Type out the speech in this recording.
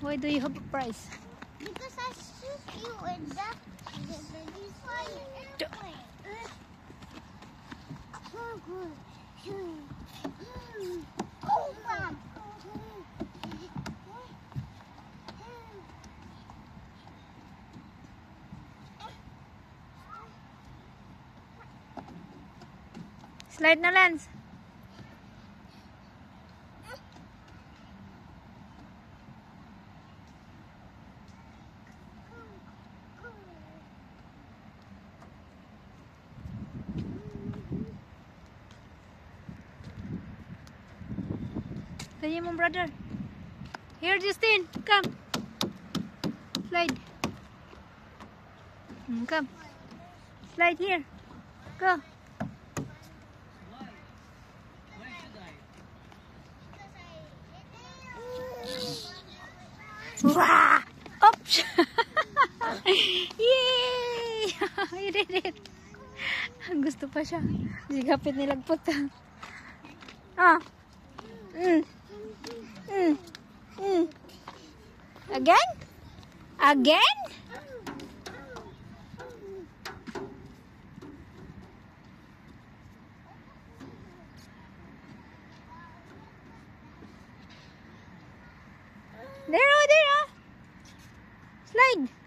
Why do you have a prize? Because I shoot you and that is why airplane. Oh, Mom. Slide na, Lance. Say mo, brother. Here, Justin. Come. Slide. Come. Slide here. Go. Wah! Oops! Yay! You did it! Gusto pa siya. Sigapit nilagpot. Ah! Again? Again? There, oh, there, oh. Slide.